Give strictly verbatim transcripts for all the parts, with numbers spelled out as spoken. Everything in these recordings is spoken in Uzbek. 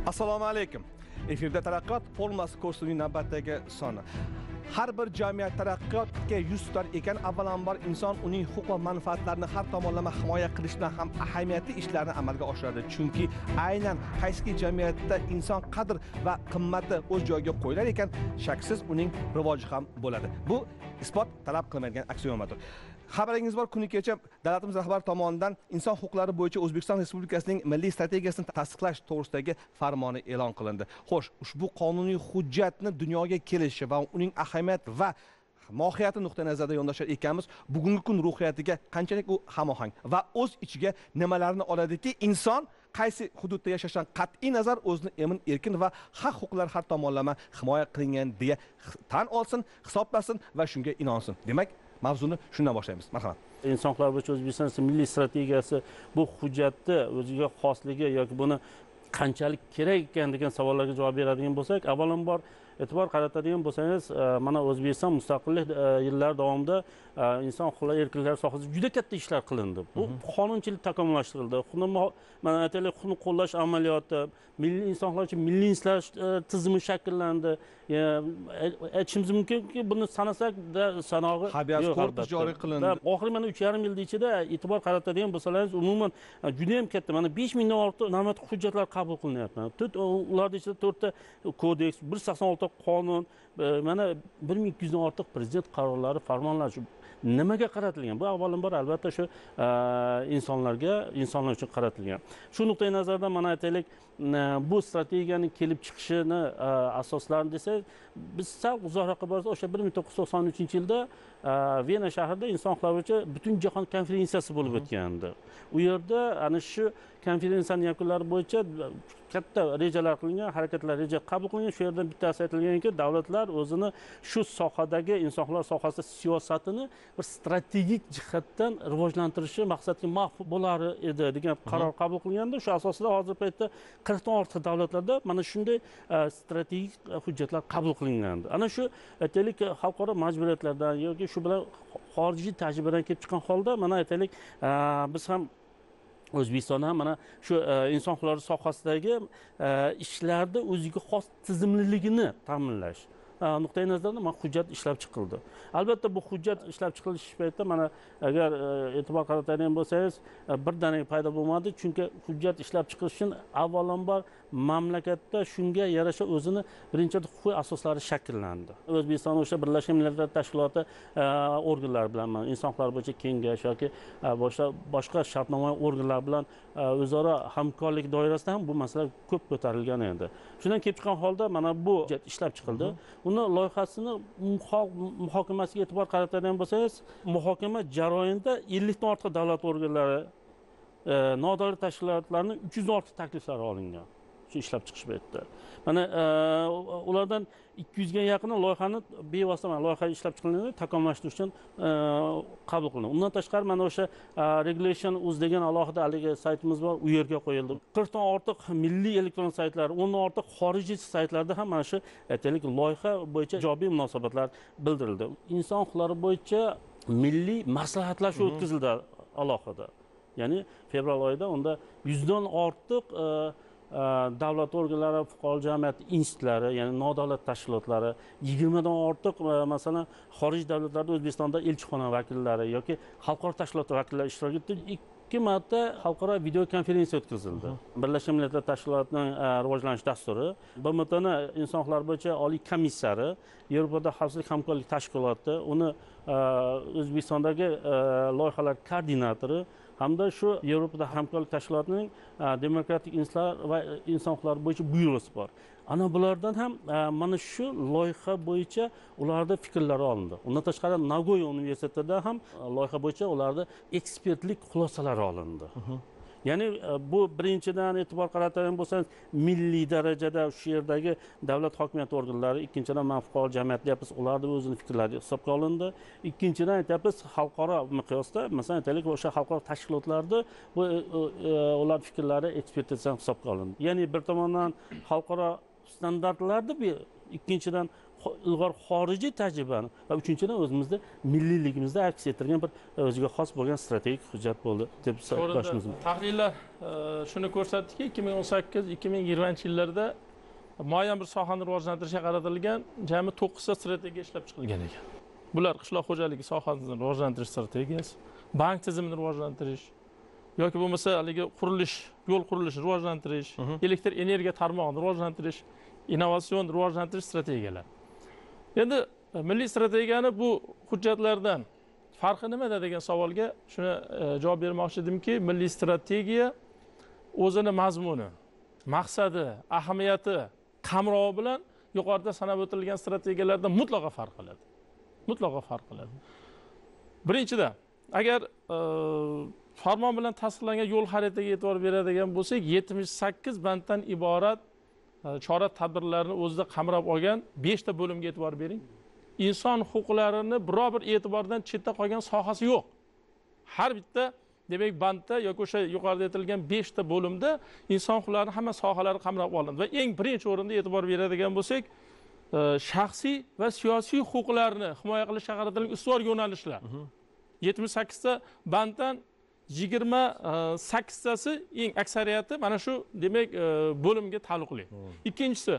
Assalomu alaykum. Efirda taraqqiyot formasi kursining navbatdagi soni. Har bir jamiyat taraqqiyotga yuz tutar ekan, avvalambor inson uning huquq va manfaatlarini har tomonlama himoya qilish bilan ham ahamiyatli ishlarni amalga oshiradi. Chunki aynan qaysi jamiyatda inson qadr va qimmati o'z joyiga qo'yilar ekan, shaksiz uning rivoji ham bo'ladi. Bu isbot talab qilmaydigan aksiomadir. Xabaringiz bor, kuni kecha davlatimiz rahbari tomonidan inson huquqlari bo'yicha O'zbekiston Respublikasining milliy strategiyasini tasdiqlash to'g'risidagi farmoni e'lon qilindi. Xo'sh, ushbu qonuniy hujjatni dunyoga kelishi va uning ahamiyat va mohiyati nuqtai nazarida yondoshar ekanmiz. Bugungi kun ruhiyatiga qanchalik u hamohang va o'z ichiga nimalarni oladiki, inson qaysi hududda yashashdan qat'iy nazar o'zini emin erkin va haq huquqlar har tomonlama himoya qilingan deya tan olsin, hisoblasin va shunga inonsin. Demak, mavzuni shundan boshlaymiz. Marhamat. Inson huquqlari bo'yicha O'zbekiston milliy strategiyasi bu hujjatni o'ziga xosligi yoki buni qanchalik kerak ekan degan savollarga javob beradigan bo'lsak, avvalambor e'tibor qaratadigan bo'lsangiz, mana O'zbekiston mustaqillik yillari davomida inson huquqlari erkinlari sohasida juda katta ishlar qilindi. Bu qonunchilik takomillashtirildi. Mana aytaylik, huquqni qo'llash amaliyoti, milliy inson huquqlari uchun milliy inson tizimi shakllandi. Aytishimiz mumkinki, buni sanasak sanog'i habeas korpus joriy qilindi. Oxirgi mana uch yarim yil ichida e'tibor qaratadigan bo'lsangiz, umuman juda ham katta, mana besh mingdan ortiq normativ hujjatlar qabul qilinyapti. Ularning ichida to'rtta kodeks, bir yuz sakson olti qonun, mana bir ming ikki yuzdan ortiq prezident qarorlari, farmonlar nimaga qaratilgan? Bu avvalambor albatta shu insonlarga, insonlar uchun qaratilgan. Shu nuqtai nazardan mana aytaylik, bu strategiyaning kelib chiqishini asoslarini desak, biz sal uzoqroqqa borsak, o'sha bir ming to'qqiz yuz to'qson uchinchi yilda Vena shahrida inson huquqlari bo'yicha butun jahon konferensiyasi bo'lib o'tgandi. U yerda ana shu konferensiyaning yakunlari bo'yicha katta rejalar qilingan, harakatlar reja qabul qilingan. Shu yerdan bittasi aytilganki, davlatlar o'zini shu sohadagi inson huquqlari sohasida siyosatini bir strategik jihatdan rivojlantirishi maqsadga mahv bo'lar edi degan qaror qabul qilganda, shu asosida hozir paytda qirqdan ortiq davlatlarda mana shunday strategik hujjatlar qabul qilingandi. Ana shu aytaylik, xalqaro majburiyatlardan yoki shu bilan xorijiy tajribadan kelib chiqqan holda mana aytaylik, biz ham O'zbekistonda mana shu inson huquqlari sohasidagi ishlarda o'ziga xos tizimliligini ta'minlash nuqtai nazaridan mana hujjat ishlab chiqildi. Albatta bu hujjat ishlab chiqilish paytida mana agar e'tibor qaratadigan bo'lsangiz, birdaniga paydo bo'lmadi, chunki hujjat ishlab chiqilish uchun avvalambor mamlakatda shunga yarasha o'zini birinchi huquqiy asoslari shakllandi. O'zbekiston o'sha Birlashgan Millatlar Tashkiloti organlari bilan, inson huquqlari bo'yicha kengash yoki boshqa boshqa shartnoma organlar bilan o'zaro hamkorlik doirasida ham bu masala ko'p ko'tarilgan edi. Shundan kelib chiqqan holda mana bu hujjat ishlab chiqildi. Uni loyihasini muhokamasiga e'tibor qaratadigan bo'lsangiz, muhokama jarayonida ellikdan ortiq davlat organlari, nodavlat tashkilotlarining uch yuzdan ortiq takliflari olingan. Shu ishlab chiqish paytida. Mana ulardan ikki yuzga yaqini loyihani bevosita mana loyiha ishlab chiqilganda takomillashtirish uchun qabul qilindi. Undan tashqari mana o'sha Regulation uz degan alohida haligi saytimiz bor, u yerga qo'yildi. qirqdan ortiq milliy elektron saytlar, o'ndan ortiq xorijiy saytlarda ham mana shu aytaylik loyiha bo'yicha ijobiy munosabatlar bildirildi. Inson huquqlari bo'yicha milliy maslahatlashuv o'tkazildi alohida. Ya'ni fevral oyida unda yuzdan ortiq davlat organlari, fuqarolik jamiyati institutlari, ya'ni nodavlat tashkilotlari, yigirmadan ortiq masalan xorij davlatlarda O'zbekistonda elchixona vakillari yoki xalqaro tashkilot vakillari ishtirok etdi. ikki marta xalqaro video konferensiya o'tkazildi. Birlashgan Millatlar Tashkilotining rivojlanish dasturi, B M Tning inson huquqlari bo'yicha oliy komissari, Yevropada xavfsizlik hamkorlik tashkiloti, uni O'zbekistondagi loyihalar koordinatori hamda shu Yevropada hamkorlik tashkilotining demokratik institutlar va inson huquqlari bo'yicha byurosi bor. Ana bulardan ham mana shu loyiha bo'yicha ularda fikrlari olindi. Undan tashqari Nagoya universitetida ham loyiha bo'yicha ularda ekspertlik xulosalari olindi. Ya'ni bu birinchidan e'tibor qaratadigan bo'lsangiz, milliy darajada shu yerdagi davlat hokimiyat organlari, ikkinchidan fuqarolik jamiyati deyapmiz, ularning o'zini fikrlari hisobga olindi. Ikkinchidan aytamiz, xalqaro miqyosda, masalan aytaylik, o'sha xalqaro tashkilotlarda bu ular fikrlari ekspertizadan hisobga olindi. Ya'ni bir tomondan xalqaro standartlarni, ikkinchidan ilg'or xorijiy tajribani va uchinchidan o'zimizda milliyligimizni aks ettirgan bir o'ziga xos bo'lgan strategik hujjat bo'ldi deb hisoblashimiz mumkin. Tahlillar shuni ko'rsatdiki, ikki ming o'n sakkiz ikki ming yigirmanchi yillarda muayyan bir sohani rivojlantirishga qaratilgan jami to'qqizta strategiya ishlab chiqilgan ekan. Bular qishloq xo'jaligi sohasini rivojlantirish strategiyasi, bank tizimini rivojlantirish yoki bo'lmasa haligi qurilish, yo'l qurilishini rivojlantirish, elektr energiya tarmog'ini rivojlantirish, innovatsion rivojlantirish strategiyalari. Endi milliy strategiyani bu hujjatlardan farqi nimada degan savolga shuni javob bermoqchi edimki, milliy strategiya o'zini mazmuni, maqsadi, ahamiyati, qamrovi bilan yuqorida sanab o'tilgan strategiyalardan mutlaqo farq qiladi. Mutlaqo farq qiladi. Birinchidan, agar farmon bilan tasdiqlangan yo'l xaritasiga e'tibor beradigan bo'lsak, yetmish sakkiz banddan iborat chora-tadbirlarni o'zida qamrab olgan beshta bo'limga e'tibor bering. Inson huquqlarini biror bir e'tibordan chetda qolgan sohasi yo'q. Har bitta demak bandda yoki o'sha yuqorida aytilgan beshta bo'limda inson huquqlarining hamma sohalari qamrab olindi va eng birinchi o'rinda e'tibor beradigan bo'lsak, shaxsiy va siyosiy huquqlarni himoya qilishga qaratilgan ustuvor yo'nalishlar. yetmish sakkizta banddan yigirma sakkiztasi eng aksariyati mana shu demak bo'limga taalluqli. Ikkinchisi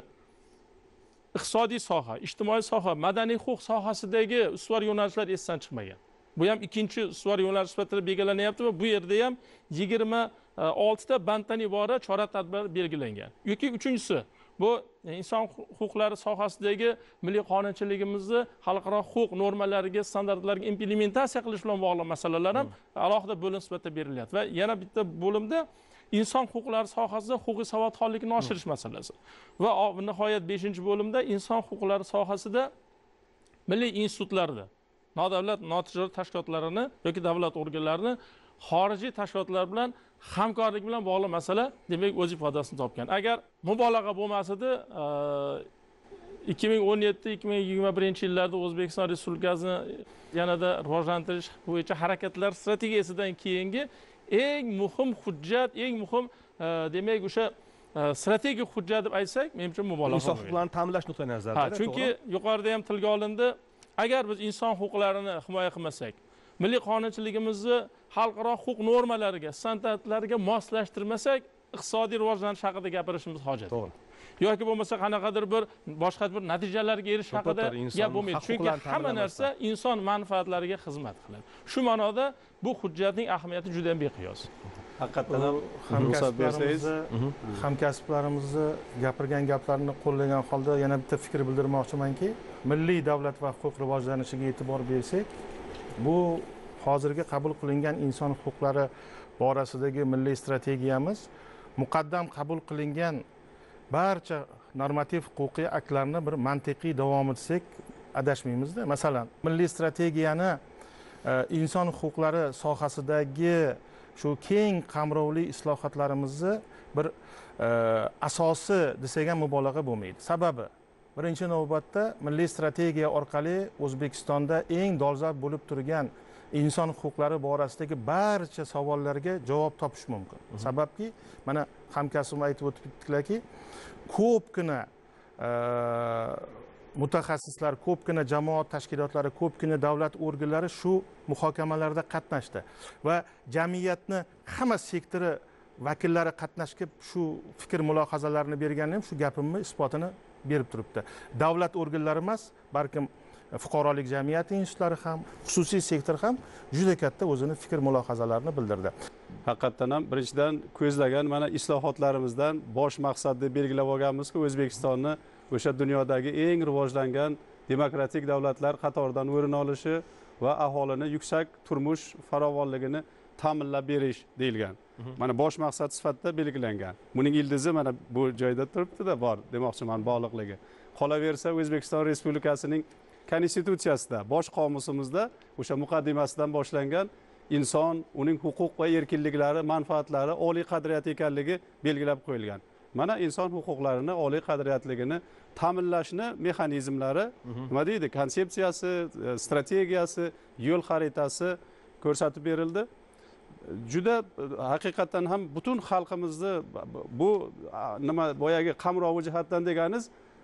iqtisodiy soha, ijtimoiy soha, madaniy huquq sohasidagi ustuvor yo'nalishlar esdan chiqmagan. Bu ham ikkinchi ustuvor yo'nalish sifatida belgilanyapti va bu yerda ham yigirma oltita banddan iborat chora-tadbir belgilangan. Yoki uchinchisi bu inson huquqlari sohasidagi milliy qonunchiligimizni xalqaro huquq normalariga, standartlariga implementatsiya qilish bilan bog'liq masalalar ham alohida bo'lim sifatida berilyapti va yana bitta bo'limda inson huquqlari sohasida huquqiy savodxonlikni oshirish masalasi va nihoyat beshinchi bo'limda inson huquqlari sohasida milliy institutlarni, nodavlat notijorat tashkilotlarini yoki davlat organlarini xorijiy tashkilotlar bilan hamkorlik bilan bog'liq masala demak o'z ifodasini topgan. Agar mubolag'a bo'lmasida ikki ming o'n yetti ikki ming yigirma birinchi yillarda O'zbekiston Respublikasini yanada rivojlantirish bo'yicha harakatlar strategiyasidan keyingi eng muhim hujjat, eng muhim demak o'sha strategik hujjat deb aytsak, menimcha mubolag'a. Inson huquqlarini ta'minlash nuqtai nazaridan. Ha, chunki yuqorida ham tilga olindi, agar biz inson huquqlarini himoya qilmasak, milliy qonunchiligimizni xalqaro huquq normalariga, standartlariga moslashtirmasak, iqtisodiy rivojlanish haqida gapirishimiz hojat. To'g'ri. Yoki bo'lmasa qanaqadir bir boshqa bir natijalarga erishish haqida gap bo'lmaydi. Chunki hamma narsa inson manfaatlariga xizmat qiladi. Shu ma'noda bu hujjatning ahamiyati juda ham beqiyos. Haqiqatan ham hamkasblarimizni hamkasblarimizni gapirgan gaplarini qo'llagan holda yana bitta fikr bildirmoqchimanki, milliy davlat va huquq rivojlanishiga e'tibor bersak, bu hozirgi qabul qilingan inson huquqlari borasidagi milliy strategiyamiz muqaddam qabul qilingan barcha normativ huquqiy aktlarni bir mantiqiy davom etsak adashmaymizda. Masalan, milliy strategiyani inson huquqlari sohasidagi shu keng qamrovli islohotlarimizni bir asosi desak ham mubolag'a bo'lmaydi. Sababi, birinchi navbatda milliy strategiya orqali O'zbekistonda eng dolzarb bo'lib turgan inson huquqlari borasidagi barcha savollarga javob topish mumkin. Sababki, mana hamkasbim aytib o'tibdilarki, ko'pgina mutaxassislar, ko'pgina jamoat tashkilotlari, ko'pgina davlat organlari shu muhokamalarda qatnashdi va jamiyatni hamma sektori vakillari qatnashib shu fikr mulohazalarini berganim ham shu gapimni isbotini berib turibdi. Davlat organlari emas, balkim fuqarolik jamiyati institutlari ham, xususiy sektor ham juda katta o'zini fikr mulohazalarini bildirdi. Haqiqatan ham birinchidan ko'zlagan mana islohotlarimizdan bosh maqsadni belgilab olganmizki, O'zbekistonni o'sha dunyodagi eng rivojlangan demokratik davlatlar qatoridan o'rin olishi va aholini yuksak turmush farovonligini ta'minlab berish deyilgan. Mana bosh maqsad sifatida belgilangan. Buning ildizi mana bu joyda turibdi-da, bor demoqchiman, bog'liqligi. Qolaversa O'zbekiston Respublikasining konstitutsiyasida, bosh qomusimizda o'sha muqaddimasidan boshlangan inson, uning huquq va erkinliklari, manfaatlari oliy qadriyat ekanligi belgilab qo'yilgan. Mana inson huquqlarini, oliy qadriyatligini ta'minlashni mexanizmlari, nima deydi, konsepsiyasi, strategiyasi, yo'l xaritasi ko'rsatib berildi. Juda haqiqatan ham butun xalqimizni bu nima boyagi qamrovi jihatdan deganiz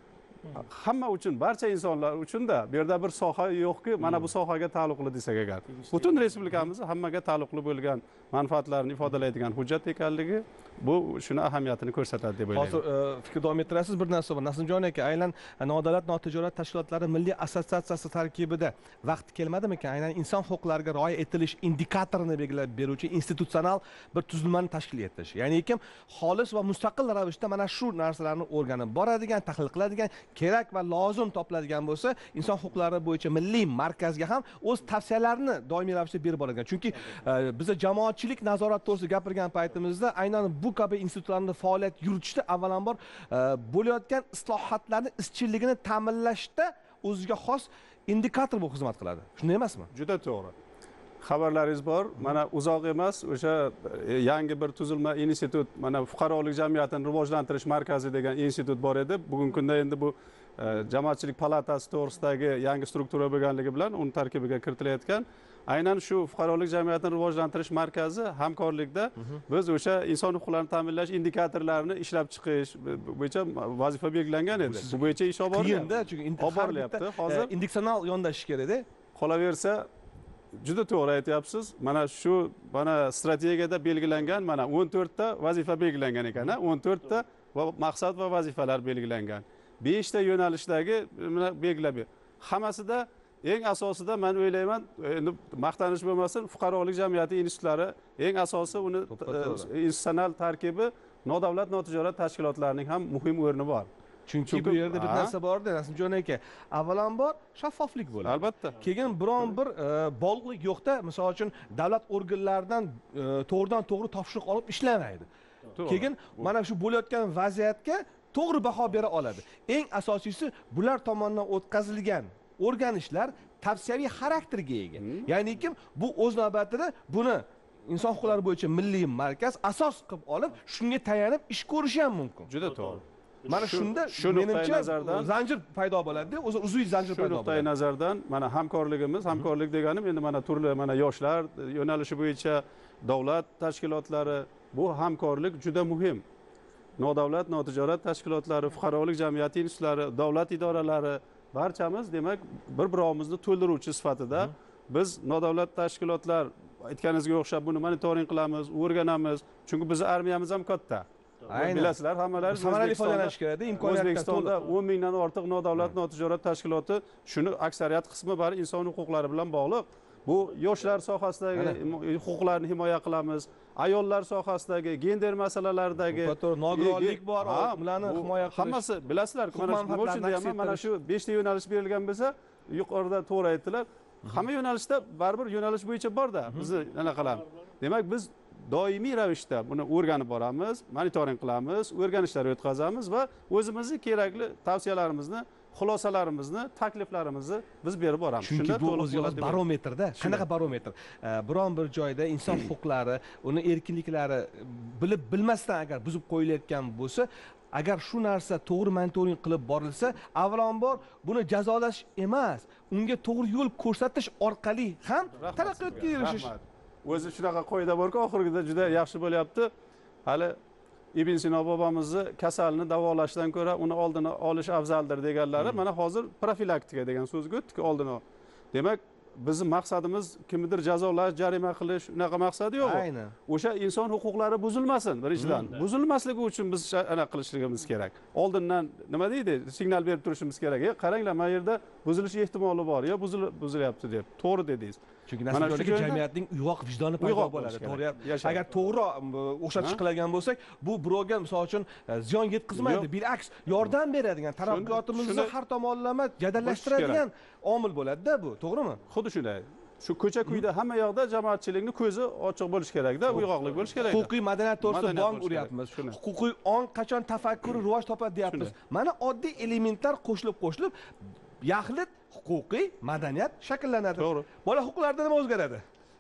hamma uchun, barcha insonlar uchun-da bu yerda bir soha yo'qki, mana bu sohaga taalluqli desak agar. Butun respublikamiz hammaga taalluqli bo'lgan manfaatlarni ifodalaydigan hujjat ekanligi bu shuni ahamiyatini ko'rsatadi deb o'ylayman. Hozir fikr davom ettirasiz bir narsa bor. Nasimjon aka, aynan nodavlat notijorat tashkilotlari milliy assotsiatsiyasi tarkibida vaqti kelmadimikan aynan inson huquqlariga rioya etilish indikatorini belgilab beruvchi institutsional bir tuzilmani tashkil etish. Ya'ni kim xolis va mustaqil ravishda mana shu narsalarni o'rganib boradigan, tahlil qiladigan, kerak va lozim topiladigan bo'lsa, inson huquqlari bo'yicha milliy markazga ham o'z tavsiyalarini doimiy ravishda berib boradigan. Chunki biz jamoatchilik nazorati to'g'risida gapirgan paytimizda aynan bu kabi institutlarni faoliyat yuritishda avvalambor bo'layotgan islohotlarning izchilligini ta'minlashda o'ziga xos indikator bo'lib xizmat qiladi. Shunday emasmi? Juda to'g'ri. Xabarlaringiz bor. Mana uzoq emas, o'sha yangi bir tuzilma institut, mana fuqarolik jamiyatini rivojlantirish markazi degan institut bor edi. Bugungi kunda endi bu jamoatchilik palatasi to'g'risidagi yangi struktura bo'lganligi bilan uni tarkibiga kiritilayotgan. Aynan shu fuqarolik jamiyatini rivojlantirish markazi hamkorlikda biz o'sha inson huquqlarini ta'minlash indikatorlarini ishlab chiqish bo'yicha vazifa belgilangan edi. Bu bo'yicha ish olib boryapti. Chunki olib borilyapti. Hozir indeksional yondashish kerak-da. Qolaversa, juda to'g'ri aytyapsiz. Mana shu mana strategiyada belgilangan mana o'n to'rt ta vazifa belgilangan ekan, o'n to'rt ta maqsad va vazifalar belgilangan. besh ta yo'nalishdagi belgilab. Hammasida eng asosida men o'ylayman, endi maqtanish bo'lmasin, fuqarolik jamiyati institutlari eng asosi uni institutsional tarkibi nodavlat notijorat tashkilotlarining ham muhim o'rni bor. Chunki bu yerda bir narsa bor-da, Nasimjon aka. Avvalambor shaffoflik bo'ladi. Albatta. Keyin biron bir bog'liqlik yo'qda, misol uchun davlat organlaridan to'g'ridan-to'g'ri topshiriq olib ishlamaydi. Keyin mana shu bo'layotgan vaziyatga to'g'ri baho bera oladi. Eng asosiysi bular tomonidan o'tkazilgan o'rganishlar tavsiyaviy xarakterga ega. Ya'ni kim bu o'z navbatida buni inson huquqlari bo'yicha milliy markaz asos qilib olib, shunga tayanib ish ko'rishi ham mumkin. Juda to'g'ri. Mana shunda menimcha zanjir paydo bo'ladi-da, o'zi uzviy zanjir paydo bo'ladi. Shu nuqtai nazardan mana hamkorligimiz, hamkorlik deganim endi mana turli mana yoshlar yo'nalishi bo'yicha davlat tashkilotlari, bu hamkorlik juda muhim. Nodavlat notijorat tashkilotlari, fuqarolik jamiyati institutlari, davlat idoralari barchamiz demak bir-birimizni to'ldiruvchi sifatida biz nodavlat tashkilotlar aytganingizga o'xshab buni monitoring qilamiz, o'rganamiz. Chunki bizning armiyamiz ham katta. Aynan. Bilasizlar, hammalari samarali foydalanish kerak-da, imkoniyatdan O'zbekistonda o'n mingdan ortiq nodavlat notijorat tashkiloti, shuni aksariyat qismi bari inson huquqlari bilan bog'liq. Bu yoshlar sohasidagi huquqlarni himoya qilamiz. Ayollar sohasidagi, gender masalalaridagi nogironlik bor, ularni himoya qilish. Hammasi bilasizlar, mana bu shunda ham mana shu besh ta yo'nalish berilgan bo'lsa, yuqorida to'g'ri aytdilar. Hamma yo'nalishda baribir yo'nalish bo'yicha bor-da, bizni nima qilamiz. Demak, biz doimiy ravishda buni o'rganib boramiz, monitoring qilamiz, o'rganishlar o'tkazamiz va o'zimizning kerakli tavsiyalarimizni, xulosalarimizni, takliflarimizni biz berib boramiz. Chunki bu o'ziga barometrda, qanaqa barometr? Biron bir joyda inson huquqlari, uni erkinliklari bilib bilmasdan agar buzib qo'yilayotgan bo'lsa, agar shu narsa to'g'ri monitoring qilib borilsa, avvalambor buni jazolash emas, unga to'g'ri yo'l ko'rsatish orqali ham taraqqiyotga erishish. O'zi shunaqa qoida borki, oxirgida juda yaxshi bo'lyapti. Hali Ibn Sino bobomizni kasalni davolashdan ko'ra uni oldini olish afzaldir deganlari, mana hozir profilaktika degan so'zga o'tdik, oldini. Demak, bizning maqsadimiz kimnidir jazolash, jarima qilish, unaqa maqsadi yo'q. Aynan. O'sha inson huquqlari buzilmasin birinchidan. Buzilmasligi uchun biz ana qilishligimiz kerak. Oldindan nima deydi? Signal berib turishimiz kerak. E, qaranglar, mana yerda buzilish ehtimoli bor, yo buzilyapti deb. To'g'ri dedingiz. Chunki Nasimjon jamiyatning uyg'oq vijdoni paydo bo'ladi. To'g'ri. Agar to'g'ri o'xshatish qiladigan bo'lsak, bu birovga misol uchun ziyon yetkazmaydi, bilaks yordam beradigan, taraqqiyotimizni har tomonlama jadallashtiradigan omil bo'ladi-da bu, to'g'rimi? Xuddi shunday. Shu ko'cha-kuyda hamma yoqda jamoatchilikni ko'zi ochiq bo'lish kerak-da, uyg'oqlik bo'lish kerak. Huquqiy madaniyat to'g'risida bong uryapmiz. Huquqiy ong qachon tafakkuri rivoj topadi deyapmiz. Mana oddiy elementlar qo'shilib-qo'shilib yaxlit huquqiy madaniyat shakllanadi. To'g'ri. Bola huquqlarida nima o'zgaradi?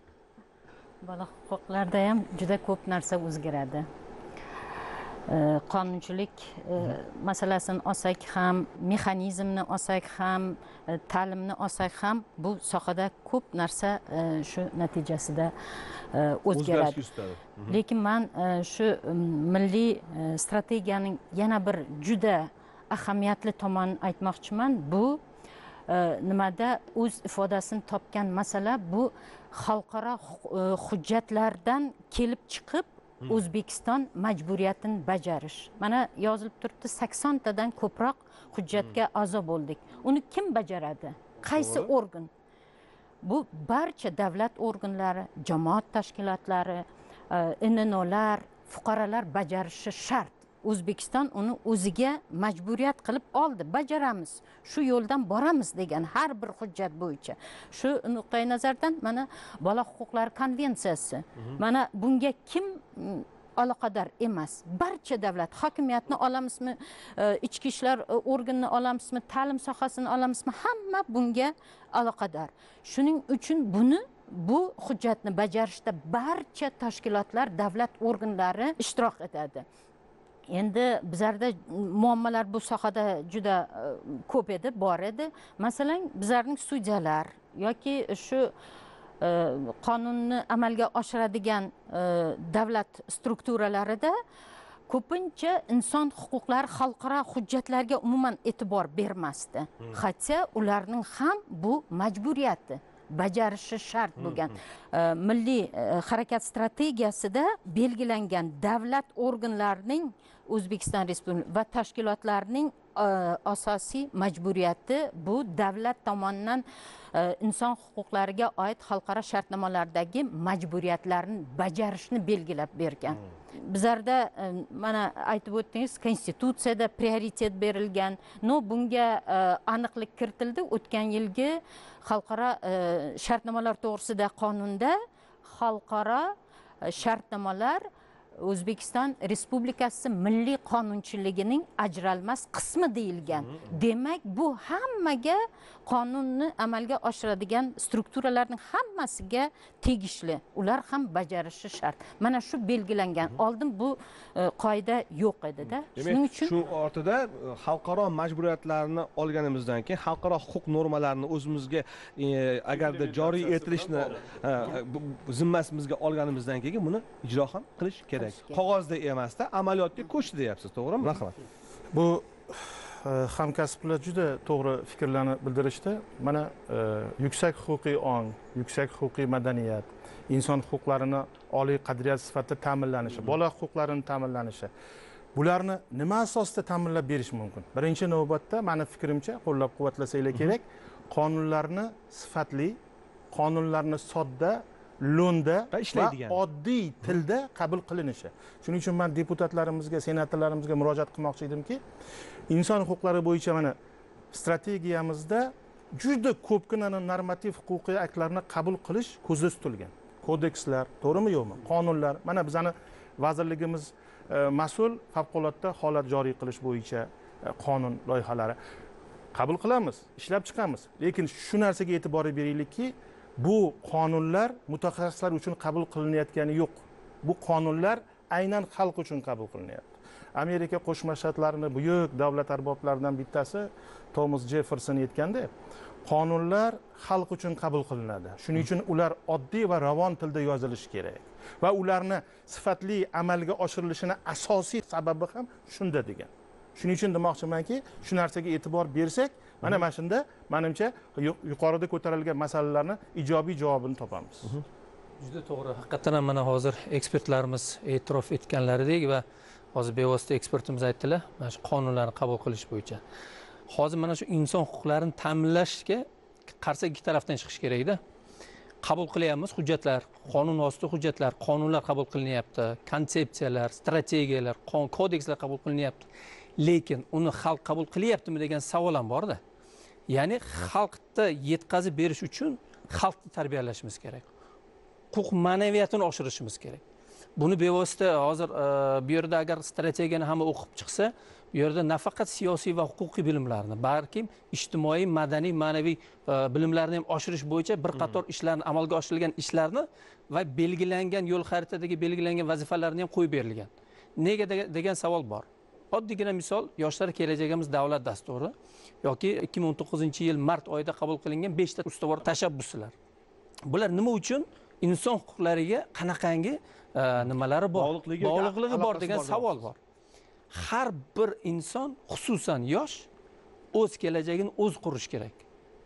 Bola huquqlarida ham juda ko'p narsa o'zgaradi. Qonunchilik masalasini olsak ham, mexanizmni olsak ham, ta'limni olsak ham, bu sohada ko'p narsa shu natijasida o'zgaradi. Lekin men shu milliy strategiyaning yana bir juda ahamiyatli tomonini aytmoqchiman. Bu nimada o'z ifodasini topgan masala bu xalqaro hujjatlardan kelib chiqib O'zbekiston majburiyatini bajarish. Mana yozilib turibdi, saksontadan ko'proq hujjatga a'zo bo'ldik. Uni kim bajaradi? Qaysi organ? Bu barcha davlat organlari, jamoat tashkilotlari, N N O'lar, fuqarolar bajarishi shart. O'zbekiston uni o'ziga majburiyat qilib oldi. Bajaramiz, shu yo'ldan boramiz degan har bir hujjat bo'yicha. Shu nuqtai nazardan mana bola huquqlari konvensiyasi. Mana bunga kim aloqador emas? Barcha davlat hokimiyatni olamizmi, ichki ishlar organini olamizmi, ta'lim sohasini olamizmi, hamma bunga aloqador. Shuning uchun buni bu hujjatni bajarishda barcha tashkilotlar, davlat organlari ishtirok etadi. Endi bizlarda muammolar bu sohada juda ko'p edi, bor edi. Masalan, bizlarning sudyalar yoki shu qonunni amalga oshiradigan davlat strukturalarida ko'pincha inson huquqlari xalqaro hujjatlarga umuman e'tibor bermasdi. Hatto ularning ham bu majburiyati bajarishi shart bo'lgan. Milliy harakat strategiyasida belgilangan davlat organlarining O'zbekiston Respublikasi va tashkilotlarining asosiy majburiyati bu davlat tomonidan inson huquqlariga oid xalqaro shartnomalardagi majburiyatlarni bajarishni belgilab bergan. Bizlarda mana aytib o'tdingiz, konstitutsiyada prioritet berilgan. No, bunga aniqlik kiritildi. O'tgan yilgi xalqaro shartnomalar to'g'risida qonunda xalqaro shartnomalar O'zbekiston Respublikasi milliy qonunchiligining ajralmas qismi deyilgan. Demak, bu hammaga qonunni amalga oshiradigan strukturalarning hammasiga tegishli. Ular ham bajarishi shart. Mana shu belgilangan. Oldin bu qoida yo'q edi-da. Shuning uchun shu ortida xalqaro majburiyatlarni olganimizdan keyin xalqaro huquq normalarini o'zimizga agarda joriy etilishni zimmasimizga olganimizdan keyin buni ijro ham qilish kerak. Qog'ozda emasda amaliyotga ko'chdi deyapsiz, to'g'rimi? Marhamat. Bu hamkasblar juda to'g'ri fikrlarni bildirishdi. Mana yuksak huquqiy ong, yuksak huquqiy madaniyat, inson huquqlarini oliy qadriyat sifatida ta'minlanishi, bola huquqlarini ta'minlanishi. Bularni nima asosida ta'minlab berish mumkin? Birinchi navbatda meni fikrimcha qo'llab-quvvatlasanglar kerak, qonunlarni sifatli, qonunlarni sodda, lo'nda va oddiy tilda qabul qilinishi. Shuning uchun men deputatlarimizga, senatorlarimizga murojaat qilmoqchi edimki, inson huquqlari bo'yicha mana strategiyamizda juda ko'pgina normativ huquqiy aktlarni qabul qilish ko'zda tutilgan. Kodekslar, to'g'rimi yo'qmi? Qonunlar. Mana bizani vazirligimiz mas'ul favqulodda holat joriy qilish bo'yicha qonun loyihalari qabul qilamiz, ishlab chiqamiz. Lekin shu narsaga e'tibor beraylikki, bu qonunlar mutaxassislar uchun qabul qilinayotgani yo'q. Bu qonunlar aynan xalq uchun qabul qilinyapti. Amerika Qo'shma Shtatlarining buyuk davlat arboblaridan bittasi Thomas Jefferson aytganda, qonunlar xalq uchun qabul qilinadi. Shuning uchun ular oddiy va ravon tilda yozilishi kerak. Va ularni sifatli amalga oshirilishining asosiy sababi ham shunda degan. Shuning uchun demoqchimanki, shu narsaga e'tibor bersak, mana mana shunda menimcha yuqorida ko'tarilgan masalalarni ijobiy javobini topamiz. Juda to'g'ri. Haqiqatan ham mana hozir ekspertlarimiz e'tirof etganlaridek va hozir bevosita ekspertimiz aytdilar, mana shu qonunlarni qabul qilish bo'yicha. Hozir mana shu inson huquqlarini ta'minlashga qarsak ikki tarafdan chiqish kerak-da. Qabul qilyapmiz hujjatlar, qonun ostida hujjatlar, qonunlar qabul qilinyapti, konsepsiyalar, strategiyalar, kodekslar qabul qilinyapti. Lekin uni xalq qabul qilyaptimi degan savol ham bor-da. Ya'ni xalqda yetkazib berish uchun xalqni tarbiyalashimiz kerak. Huquq ma'naviyatini oshirishimiz kerak. Buni bevosita hozir bu yerda agar strategiyani hamma o'qib chiqsa, bu yerda nafaqat siyosiy va huquqiy bilimlarni, balkim ijtimoiy, madaniy, ma'naviy bilimlarni ham oshirish bo'yicha bir qator ishlarni, amalga oshirilgan ishlarni va belgilangan yo'l xaritadagi belgilangan vazifalarni ham qo'yib berilgan. Nega degan savol bor. Oddiygina misol, Yoshlar kelajagimiz davlat dasturi yoki ikki ming o'n to'qqizinchi yil mart oyida qabul qilingan beshta ustuvor tashabbuslar. Bular nima uchun inson huquqlariga qanaqangi nimalari bor, bog'liqligi bor degan savol bor. har bir inson, xususan yosh, o'z kelajagini o'zi qurish kerak.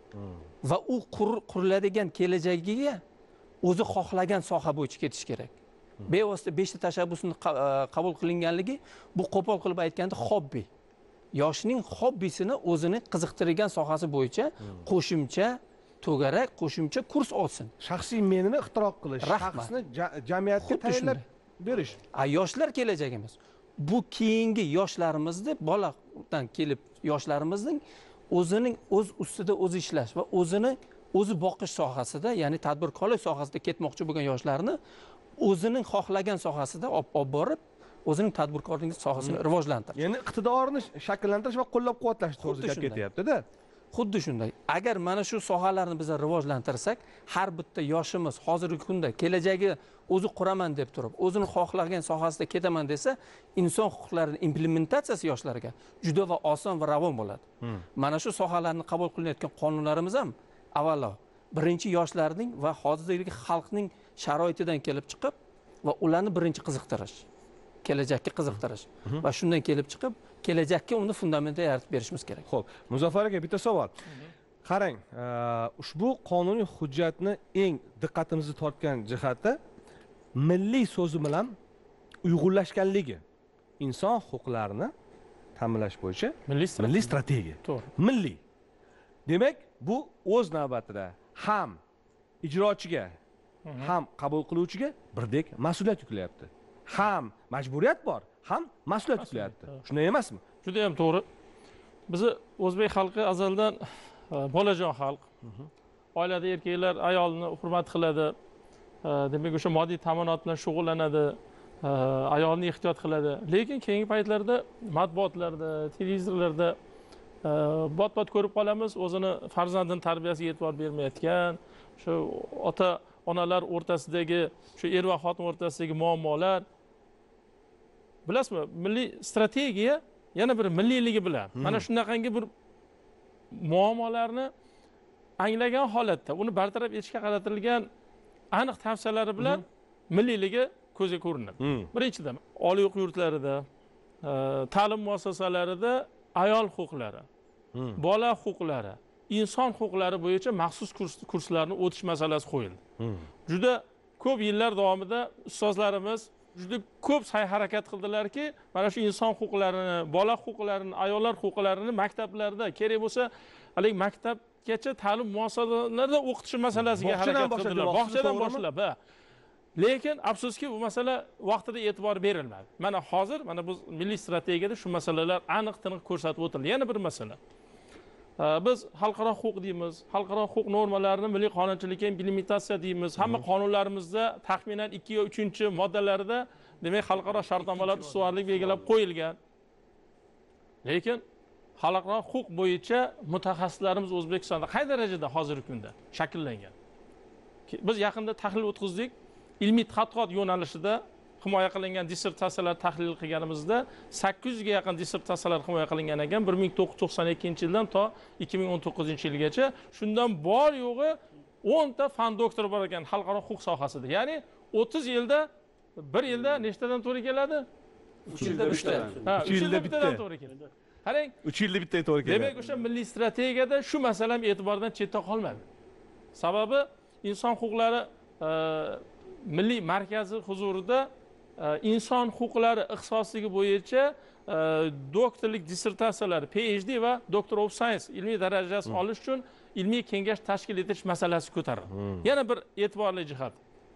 Va u quriladigan kelajagiga o'zi xohlagan soha bo'yicha ketish kerak. Bevosita beshta tashabbusni qabul qilinganligi bu qo'pol qilib aytganda hobbi. Yoshning hobbisini o'zini qiziqtirgan sohasi bo'yicha qo'shimcha to'garak, qo'shimcha kurs olsin. Shaxsiy menini ixtiro qilish, shaxsni jamiyatga tayyorlab berish. A yoshlar kelajagimiz. Bu keyingi yoshlarimizni, boladan kelib yoshlarimizning o'zining o'z ustida o'zi ishlash va o'zini o'zi boqish sohasida, ya'ni tadbirkorlik sohasida ketmoqchi bo'lgan yoshlarni o'zining xohlagan sohasida olib borib, o'zining tadbirkorlik sohasini rivojlantirish. Ya'ni iqtidorni shakllantirish va qo'llab-quvvatlash to'g'risida gap ketyapti-da. Xuddi shunday. Agar mana shu sohalarni biz rivojlantirsak, har bitta yoshimiz hozirgi kunda kelajagi o'zi quraman deb turib, o'zini xohlagan sohasida ketaman desa, inson huquqlarining implementatsiyasi yoshlarga juda va oson va ravon bo'ladi. Mana shu sohalarni qabul qilinayotgan qonunlarimiz ham avvalo birinchi yoshlarning va hozirgi xalqning sharoitidan kelib chiqib va ularni birinchi qiziqtirish, kelajakka qiziqtirish va shundan kelib chiqib kelajakka uni fundamentni yaratib berishimiz kerak. Xo'p, Muzaffar aka bitta savol. Qarang, ushbu qonuniy hujjatni eng diqqatimizni tortgan jihati milliy so'zi bilan uyg'unlashganligi. Inson huquqlarini ta'minlash bo'yicha milliy strategiya. To'g'ri. Milliy. Demak, bu o'z navbatida ham ijrochiga, ham qabul qiluvchiga birdek mas'uliyat yuklayapti. Ham majburiyat bor, ham mas'uliyat yuklayapti. Shunday emasmi? Juda ham to'g'ri. Bizi o'zbek xalqi azaldan bolajon xalq. Oilada erkaklar ayolni hurmat qiladi. Demak, o'sha moddiy ta'minot bilan shug'ullanadi. Ayolni ehtiyot qiladi. Lekin keyingi paytlarda matbuotlarda, televizorlarda bot-bot ko'rib qolamiz, o'zini farzandini tarbiyasiga e'tibor bermayotgan, shu ota onalar o'rtasidagi, shu er va xotin o'rtasidagi muammolar. Bilasizmi, milliy strategiya yana bir milliyligi bilan mana shunaqangi bir muammolarni anglagan holatda uni bartaraf etishga qaratilgan aniq tavsiyalari bilan milliyligi ko'zga ko'rinadi. Birinchidan, oliy o'quv yurtlarida, ta'lim muassasalarida ayol huquqlari, bola huquqlari, inson huquqlari bo'yicha maxsus kurslarni o'tish masalasi qo'yildi. Juda ko'p yillar davomida ustozlarimiz juda ko'p sa'y-harakat qildilarki, mana shu inson huquqlarini, bola huquqlarini, ayollar huquqlarini maktablarda, kerak bo'lsa, hali maktabgacha ta'lim muassasalarida o'qitish masalasiga harakat qildilar. Bog'chadan boshlab. Lekin afsuski bu masala vaqtida e'tibor berilmadi. Mana hozir mana bu milliy strategiyada shu masalalar aniq-tiniq ko'rsatib o'tildi. Yana bir masala. Biz xalqaro huquq deymiz, xalqaro huquq normalarini milliy qonunchilikka implementatsiya deymiz. Hamma qonunlarimizda taxminan ikki yo uchinchi moddalarida demak xalqaro shartnomalar ustuvorlik belgilab qo'yilgan. Lekin xalqaro huquq bo'yicha mutaxassislarimiz O'zbekistonda qay darajada hozirgi kunda shakllangan? Biz yaqinda tahlil o'tkazdik. Ilmiy tadqiqot yo'nalishida himoya qilingan dissertatsiyalar tahlil qilganimizda sakkiz yuzga yaqin dissertatsiyalar himoya qilingan ekan bir ming to'qqiz yuz to'qson ikkinchi yildan to ikki ming o'n to'qqizinchi yilgacha. Shundan bor yo'g'i o'n ta fan doktori bor ekan xalqaro huquq sohasida. Ya'ni o'ttiz yilda bir yilda nechtadan to'g'ri keladi? uch yilda uchta. Ha, uch yilda bittadan to'g'ri keladi. Qarang, uch yilda bittaga to'g'ri keladi. Demak, o'sha milliy strategiyada shu masala ham e'tibordan chetda qolmadi. Sababi inson huquqlari milliy markazi huzurida inson huquqlari ixtisosligi bo'yicha doktorlik dissertatsiyalar, PhD va Doctor of Science ilmiy darajasini olish uchun ilmiy kengash tashkil etish masalasi ko'tarildi. Yana bir e'tiborli jihat.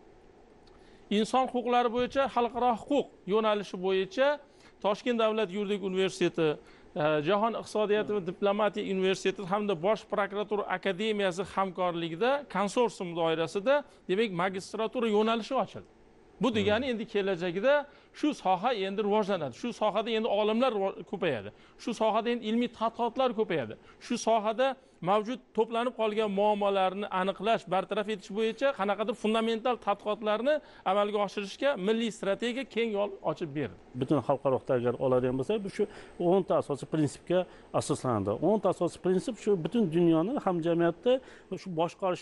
Inson huquqlari bo'yicha xalqaro huquq yo'nalishi bo'yicha Toshkent davlat yuridik universiteti, Jahon iqtisodiyoti va diplomatiya universiteti hamda Bosh prokuratura akademiyasi hamkorligida konsorsium doirasida demak magistratura yo'nalishi ochildi. Bu degani endi kelajagida shu soha endi rivojlanadi. Shu sohada endi olimlar ko'payadi. Shu sohada endi ilmiy tadqiqotlar ko'payadi. Shu sohada mavjud to'planib qolgan muammolarni aniqlash, bartaraf etish bo'yicha qanaqadir fundamental tadqiqotlarni amalga oshirishga milliy strategiya keng yo'l ochib berdi. Butun xalqaroda agar oladigan bo'lsak, bu shu o'n ta asosiy prinsipga asoslandi. o'n ta asosiy prinsip shu butun dunyoni hamjamiyatda shu boshqarishda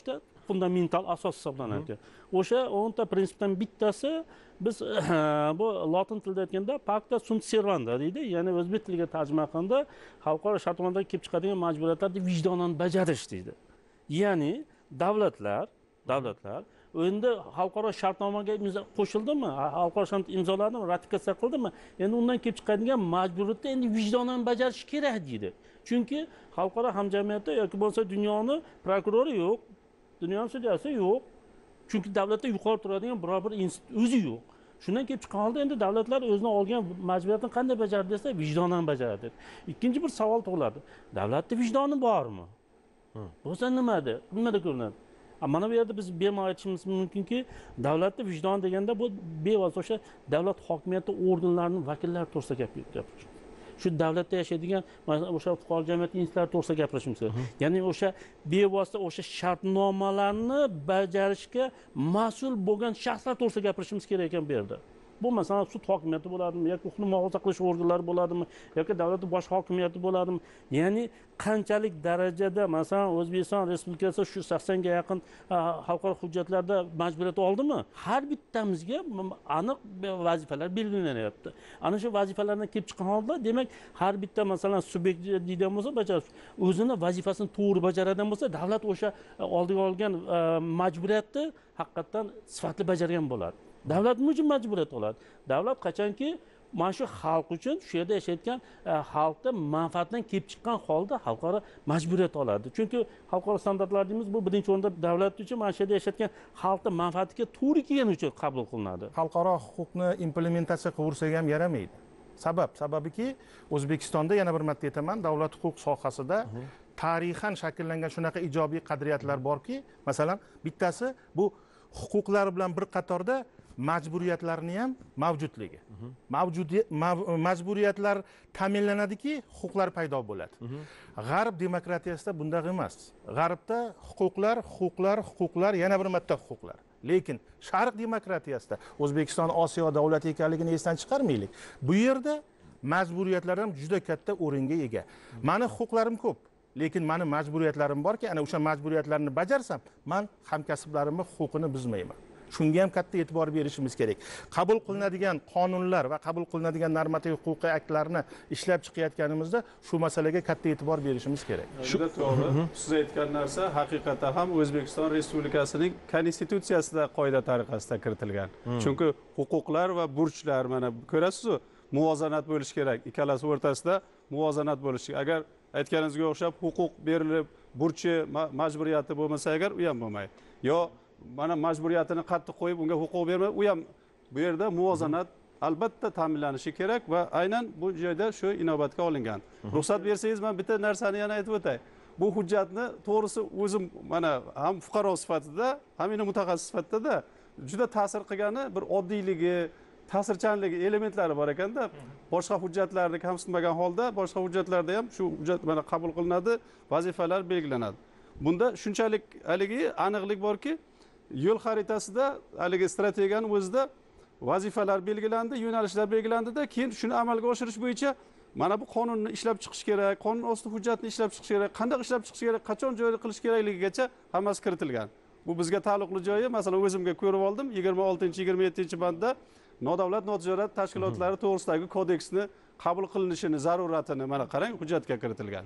fundamental asos hisoblanadi. O'sha o'nta prinsipdan bittasi biz bu lotin tilida aytganda pacta sunt servanda deydi, ya'ni o'zbek tiliga tarjima qilganda xalqaro shartnomadan kelib chiqadigan majburiyatlarni vijdonan bajarish deydi. Ya'ni davlatlar, davlatlar endi xalqaro shartnomaga qo'shildimi, xalqaro shartnoma imzoladimi, ratifikatsiya qildimi, endi undan kelib chiqadigan majburiyatni endi vijdonan bajarish kerak deydi. Chunki xalqaro hamjamiyatda yoki bo'lsa dunyoni prokurori yo'q, dunyo sudyasi yo'q. Chunki davlatda yuqori turadigan biror bir institut o'zi yo'q. Shundan kelib chiqqan holda endi davlatlar o'zini olgan majburiyatni qanday bajardi desa, vijdonan bajaradi. Ikkinchi bir savol tug'iladi. Davlatning vijdoni bormi? Bo'lsa nimada? Nimada ko'rinadi? Mana bu yerda biz bemalol aytishimiz mumkinki, davlatning vijdoni deganda bu bevosita o'sha davlat hokimiyati organlarining vakillari to'g'risida gapiramiz. Shu davlatda yashaydigan o'sha fuqaro jamiyat institutlari to'g'risida gapirishimiz kerak. Ya'ni o'sha bevosita o'sha shartnomalarni bajarishga mas'ul bo'lgan shaxslar to'g'risida gapirishimiz kerak ekan bu yerda. Bu masalan sud hokimiyati bo'ladimi yoki huquqni muhofaza qilish organlari bo'ladimi yoki davlatning boshqa hokimiyati bo'ladimi? Ya'ni qanchalik darajada masalan O'zbekiston Respublikasi shu saksonga yaqin xalqaro hujjatlarda majburiyat oldimi? Har bittamizga aniq vazifalar belgilanyapti. Ana shu vazifalardan kelib chiqqan holda, demak, har bitta masalan subyekt deydigan bo'lsa, bajarish o'zini vazifasini to'g'ri bajaradigan bo'lsa, davlat o'sha oldiga olgan majburiyatni haqiqatan sifatli bajargan bo'ladi. Davlat nima uchun majburiyat oladi? Davlat qachonki mana shu xalq uchun, shu yerda yashayotgan xalqning manfaatidan kelib chiqqan holda xalqaro majburiyat oladi. Chunki xalqaro standartlar deymiz, bu birinchi o'rinda davlat uchun mana shu yerda yashayotgan xalqning manfaatiga to'g'ri kelgani uchun qabul qilinadi. Xalqaro huquqni implementatsiya qilursak ham yaramaydi. Sabab, sababiki O'zbekistonda yana bir marta aytaman, davlat huquq sohasida tarixan shakllangan shunaqa ijobiy qadriyatlar borki, masalan, bittasi bu huquqlar bilan bir qatorda majburiyatlarni ham mavjudligi. Mavjudiyat majburiyatlar ta'minlanadiki, huquqlar paydo bo'ladi. G'arb demokratiyasida bunday emas. G'arbda huquqlar, huquqlar, huquqlar, yana bir marta huquqlar. Lekin Sharq demokratiyasida O'zbekiston Osiyo davlati ekanligini esdan chiqarmaylik. Bu yerda majburiyatlar ham juda katta o'ringa ega. Meni huquqlarim ko'p. Lekin meni majburiyatlarim borki, ana o'sha majburiyatlarni bajarsam, men hamkasblarimning huquqini buzmayman. Shunga ham katta e'tibor berishimiz kerak. Qabul qilinadigan qonunlar va qabul qilinadigan normativ huquqiy aktlarni ishlab chiqayotganimizda shu masalaga katta e'tibor berishimiz kerak. Juda to'g'ri. Siz aytgan narsa haqiqatan ham O'zbekiston Respublikasining konstitutsiyasida qoida tariqasida kiritilgan. Chunki huquqlar va burchlar, mana ko'rasiz-ku, muvozanat bo'lishi kerak. Ikkalasi o'rtasida muvozanat bo'lishi. Agar aytganingizga o'xshab huquq berilib, burchi, majburiyati bo'lmasa agar, u ham bo'lmaydi. Yo mana majburiyatini qattiq qo'yib, unga huquq bermay, u ham bu yerda muvozanat albatta ta'minlanishi kerak va aynan bu joyda shu inobatga olingan. Ruxsat bersangiz, men bitta narsani yana aytib o'tay. Bu hujjatni to'g'risi o'zim mana ham fuqaro sifatida, ham mutaxassis sifatida juda ta'sir qilgani bir oddiyligi, ta'sirchanligi elementlari bor ekanda, boshqa hujjatlarni kamsitmagan holda boshqa hujjatlarda ham shu hujjat mana qabul qilinadi, vazifalar belgilanadi. Bunda shunchalik haligi aniqlik borki, yo'l xaritasida haligi strategiyaning o'zida vazifalar belgilandi, yo'nalishlar belgilandi-da, keyin shuni amalga oshirish bo'yicha mana bu qonunni ishlab chiqish kerak, qonun osti hujjatni ishlab chiqish kerak, qanday ishlab chiqish kerak, qachon joriy qilish kerakligigacha hammasi kiritilgan. Bu bizga taalluqli joyi, masalan, o'zimga ko'rib oldim, yigirma oltinchi yigirma yettinchi bandda nodavlat notijorat tashkilotlari to'g'risidagi kodeksni qabul qilinishini zaruratini mana qarang, hujjatga kiritilgan.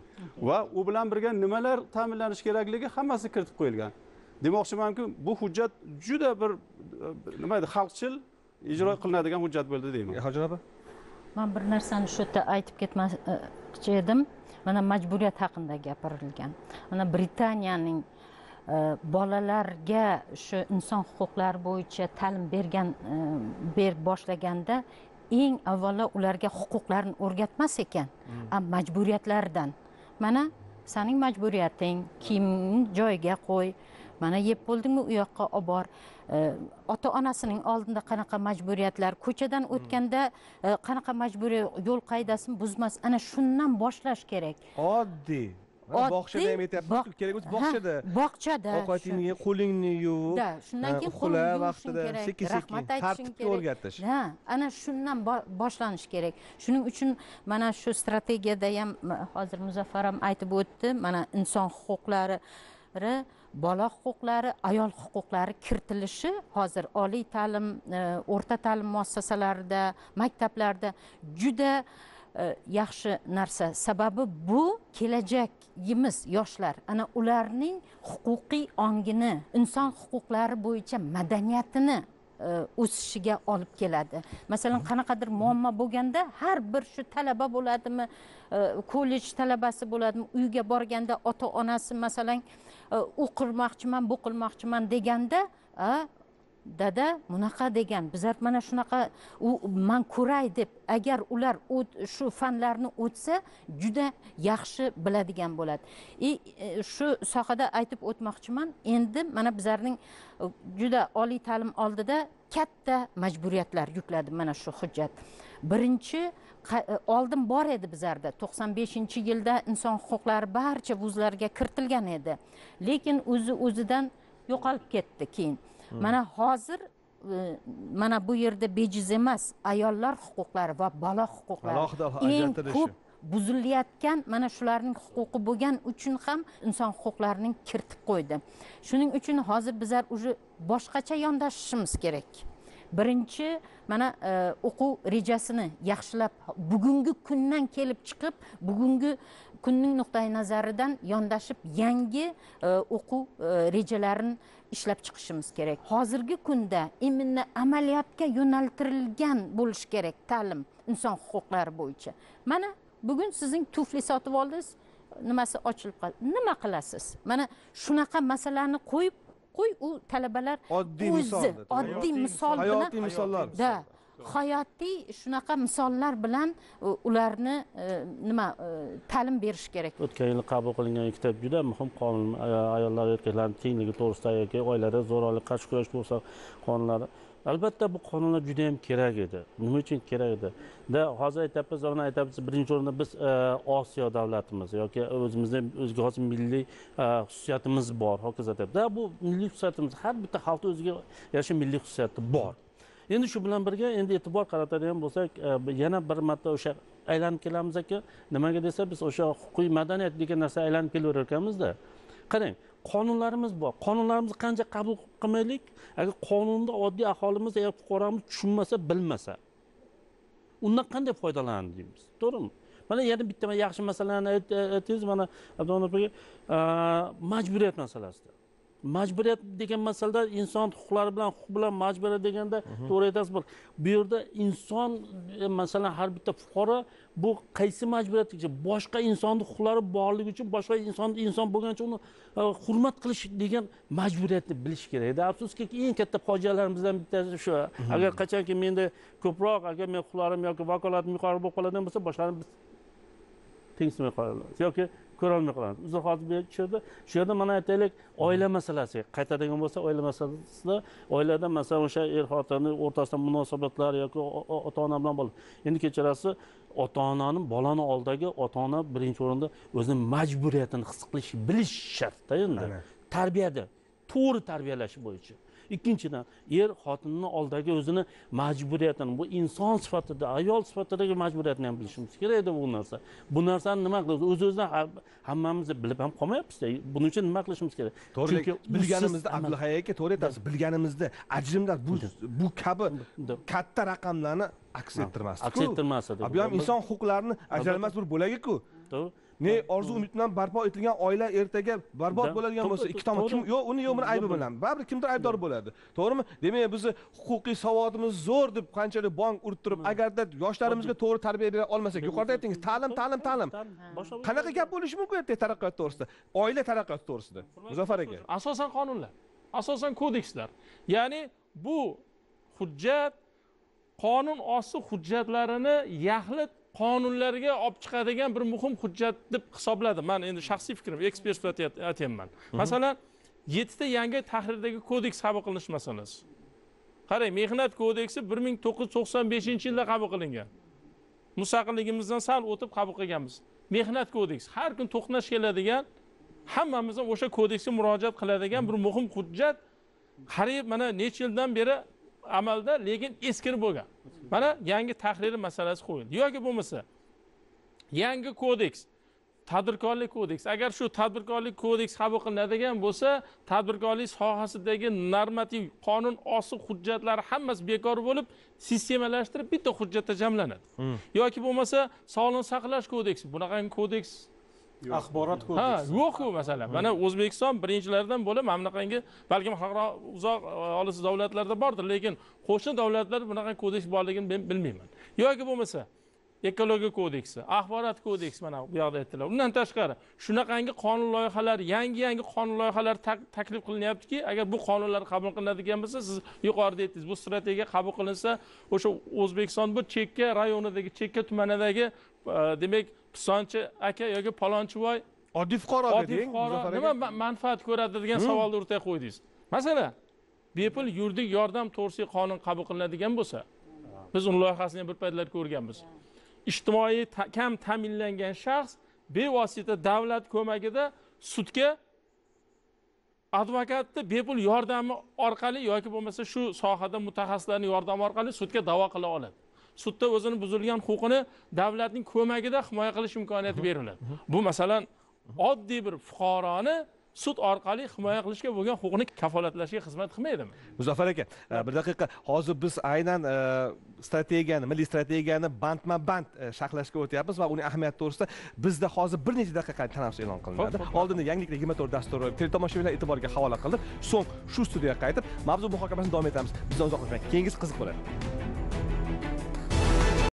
Va u bilan birga nimalar ta'minlanish kerakligi hammasi kiritib qo'yilgan. Demoqchimanki, bu hujjat juda bir nima edi, xalqchil ijro qilinadigan hujjat bo'ldi deyman. Hoji opa, men bir narsani shu yerda aytib ketmoqchi edim. Mana majburiyat haqida gapirilgan. Mana Britaniyaning bolalarga shu inson huquqlari bo'yicha ta'lim bergan ber boshlaganda eng avvalo ularga huquqlarni o'rgatmas ekan, majburiyatlardan. Mana sening majburiyating, kiyimni joyiga qo'y, mana yeb bo'ldingmi u yoqqa olib bor. Ota-onasining oldida qanaqa majburiyatlar, ko'chadan o'tganda qanaqa majburiy yo'l qoidasini buzmas. Ana shundan boshlash kerak. Oddiy. Bog'chada ham aytyapmiz, kerak bo'lsa bog'chada. Bog'chada. Ovqatingni, qo'lingni yuv. Da, shundan keyin qo'lingni vaqtida sekin-sekin tartibga o'rgatish. Ha, ana shundan boshlanish kerak. Shuning uchun mana shu strategiyada ham hozir Muzaffar ham aytib o'tdi, mana inson huquqlari bola huquqlari, ayol huquqlari kiritilishi hozir oliy ta'lim, o'rta ta'lim muassasalarida, maktablarda juda yaxshi narsa. Sababi bu kelajagimiz yoshlar. Ana ularning huquqiy ongini, inson huquqlari bo'yicha madaniyatini o'sishiga olib keladi. Masalan, qanaqadir muammo bo'lganda har bir shu talaba bo'ladimi, kollej talabasi bo'ladimi, uyga borganda ota-onasi masalan o'qirmoqchiman, bu qilmoqchiman deganda, dada bunaqa degan, bizlar mana shunaqa u man ko'ray deb, agar ular shu fanlarni o'tsa juda yaxshi biladigan bo'ladi. E, shu sohada aytib o'tmoqchiman. Endi mana bizlarning juda oliy ta'lim oldida katta majburiyatlar yukladi mana shu hujjat. Birinchi, oldin bor edi bizlarda, to'qson beshinchi yilda inson huquqlari barcha vuzlarga kiritilgan edi. Lekin o'zi o'zidan yo'qolib ketdi keyin. Mana hozir mana bu yerda bejiz emas, ayollar huquqlari va bola huquqlari eng ko'p buzilayotgan, mana shularning huquqi bo'lgan uchun ham inson huquqlarining kiritib qo'ydi. Shuning uchun hozir bizlar уже boshqacha yondashishimiz kerak. Birinchi, mana o'quv rejasini yaxshilab, bugungi kundan kelib chiqib, bugungi kunning nuqtai nazaridan yondashib, yangi o'quv rejalarini ishlab chiqishimiz kerak. Hozirgi kunda imminni amaliyotga yo'naltirilgan bo'lish kerak ta'lim inson huquqlari bo'yicha. Mana bugun sizning tufli sotib oldingiz, nimasi ochilib qoldi. Nima qilasiz? Mana shunaqa masalani qo'yib qo'y, u talabalar oddiy misol, oddiy misol bilan, hayotiy misollar. Da, hayotiy shunaqa misollar bilan ularni nima ta'lim berish kerak. O'tgan yil qabul qilingan ikkita juda muhim qonun, ayollar va erkaklarning tengligi to'g'risida yoki oilada zo'ravonlikka qarshi kurash to'g'risida qonunlari. Albatta bu qonunlar juda ham kerak edi. Nima uchun kerak edi? Da hozir aytamiz, ona aytamiz, birinchi o'rinda biz Osiyo davlatimiz yoki o'zimizning o'ziga xos milliy xususiyatimiz bor, hokazo deb. Da bu milliy xususiyatimiz, har bitta xalqda o'ziga yarasha milliy xususiyati bor. Endi shu bilan birga endi e'tibor qaratadigan bo'lsak, yana bir marta o'sha aylanib kelamiz aka, nimaga desa biz o'sha huquqiy madaniyat degan narsa aylanib kelaverar ekanmiz-da. Qarang, qonunlarimiz bor. Qonunlarimizni qancha qabul qilmaylik, agar qonunda oddiy aholimiz yoki fuqaromiz tushunmasa, bilmasa, undan qanday foydalanadi deymiz. To'g'rimi? Mana yana bitta yaxshi masalani aytdingiz, mana Abdulloh aka, majburiyat masalasida. Majburiyat degan masalada inson huquqlari bilan huquq bilan majburiyat deganda to'g'ri aytasiz. Bu yerda inson, masalan, har bitta fuqaro bu qaysi majburiyat uchun, boshqa insonning huquqlari borligi uchun, boshqa inson inson bo'lgani uchun uni hurmat qilish degan majburiyatni bilish kerak edi. Afsuski, eng katta fojialarimizdan bittasi shu. Agar qachonki menda ko'proq, agar men huquqlarim yoki vakolatim yuqori bo'lib qoladigan bo'lsa, boshqalarni biz tengsizmay qolamiz yoki ko'ra olmay qolamiz. Uzr hozir bu yerda, shu yerda mana aytaylik, oila masalasi qaytadigan bo'lsa, oila masalasida, oilada masalan o'sha er xotinning o'rtasida munosabatlar yoki ota-ona bilan bog'liq. Endi kechirasiz, ota-onaning bolani oldagi ota-ona birinchi o'rinda o'zining majburiyatini his qilish, bilish shart-da endi. Tarbiyada, to'g'ri tarbiyalash bo'yicha. Ikkinchidan, er xotinning oldagi o'zini majburiyatini, bu inson sifatida, ayol sifatidagi majburiyatni ham bilishimiz kerak edi bu narsa. Bu narsani nima qilamiz? O'z-o'zidan hammamiz bilib ham qolmayapmiz. Buning uchun nima qilishimiz kerak? Chunki bilganimizda, Abdullahay aka to'g'ri aytasiz, bilganimizda ajrimlar bu bu kabi katta raqamlarni aks ettirmasdi. Aks ettirmasdi. Bu ham inson huquqlarining ajralmas bir bo'lagi-ku. To'g'ri. Ne orzu umid bilan barpo etilgan oila ertaga barbod bo'ladigan bo'lsa, ikki tomon kim yo'q, uni yo'q, buni aybi bilan baribir kimdir aybdor bo'ladi. To'g'rimi? Demak, biz huquqiy savodimiz zo'r deb qanchalik bong urib turib, agarda yoshlarimizga to'g'ri tarbiya bera olmasak, yuqorida aytdingiz, ta'lim, ta'lim, ta'lim. Qanaqa gap bo'lishi mumkin ertaga taraqqiyot to'g'risida? Oila taraqqiyoti to'g'risida. Muzaffar aka. Asosan qonunlar, asosan kodekslar. Ya'ni bu hujjat qonun osti hujjatlarini yaxlit qonunlarga olib chiqadigan bir muhim hujjat deb hisobladim. Men endi shaxsiy fikrim, ekspert sifatida aytayman. Masalan, yettita yangi tahrirdagi kodeks qabul qilinish masalasi. Qarang, mehnat kodeksi bir ming to'qqiz yuz to'qson beshinchi yilda qabul qilingan. Mustaqilligimizdan sal o'tib qabul qilganmiz. Mehnat kodeksi har kun to'qnash keladigan, hammamizdan o'sha kodeksga murojaat qiladigan bir muhim hujjat. Qariyb mana necha yildan beri amalda, lekin eskirib bo'lgan. Mana yangi tahriri masalasi qo'yildi. Yoki bo'lmasa yangi kodeks tadbirkorlik kodeksi. Agar shu tadbirkorlik kodeksi qabul qilinadigan bo'lsa, tadbirkorlik sohasidagi normativ qonun ostiq hujjatlari hammasi bekor bo'lib, sistemalashtirib bitta hujjatda jamlanadi. Yoki bo'lmasa, sog'liqni saqlash kodeksi. Bunaqangi kodeks axborot kodeksi. Ha, yo'q-ku masalan. Mana O'zbekiston birinchilardan bo'lib, mana bunaqangi balkim xalqaro uzoq olis davlatlarda bordir, lekin qo'shni davlatlarda bunaqa kodeks borligini men bilmayman. Yoki bo'lmasa ekologiya kodeksi, axborot kodeksi mana bu yoqda aytdilar. Undan tashqari shunaqangi qonun loyihalari, yangi-yangi qonun loyihalari taklif qilinyaptiki, agar bu qonunlar qabul qilinadigan bo'lsa, siz yuqorida aytdingiz, bu strategiya qabul qilinsa, o'sha O'zbekiston bu chekka rayonidagi, chekka tumanidagi, demak, pisonchi aka yoki palonchivoy oddiy fuqaro oddiy fuqaro nima manfaat ko'radi degan savolni o'rtaga qo'ydingiz. Masalan, bepul yuridik yordam to'g'risida qonun qabul qilinadigan bo'lsa, biz uni loyihasini bir paytlar ko'rganmiz. Ijtimoiy kam ta'minlangan shaxs bevosita davlat ko'magida sudga advokatni bepul yordami orqali yoki bo'lmasa shu sohada mutaxassislarning yordami orqali sudga da'vo qila oladi. Sudda o'zini buzilgan huquqini davlatning ko'magida himoya qilish imkoniyati beriladi. Bu masalan oddiy bir fuqaroni sud orqali himoya qilishga bo'lgan huquqni kafolatlashga xizmat qilmaydimi? Muzaffar aka, bir daqiqa. Hozir biz aynan strategiyani, milliy strategiyani bandma-band sharhlashga o'tyapmiz va uning ahamiyati to'g'risida bizda hozir bir necha daqiqa tanaffus e'lon qilinadi. Oldinda yangilik yigirma to'rt dasturi teletomoshabinlar e'tiboriga havola qildik. So'ng shu studiyaga qaytib, mavzu muhokamasini davom etamiz. Bizdan uzoqlashmang. Keyingisi qiziq bo'ladi.